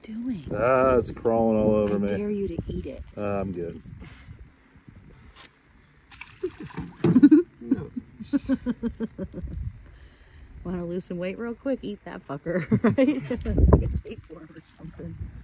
doing? Ah, it's crawling all over me. I dare you to eat it. I'm good. No. Want to lose some weight real quick? Eat that fucker, right? Like a tapeworm or something.